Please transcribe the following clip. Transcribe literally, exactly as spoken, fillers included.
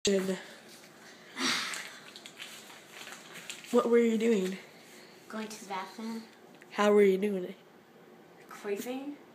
Good. What were you doing? Going to the bathroom. How were you doing it? Queefing.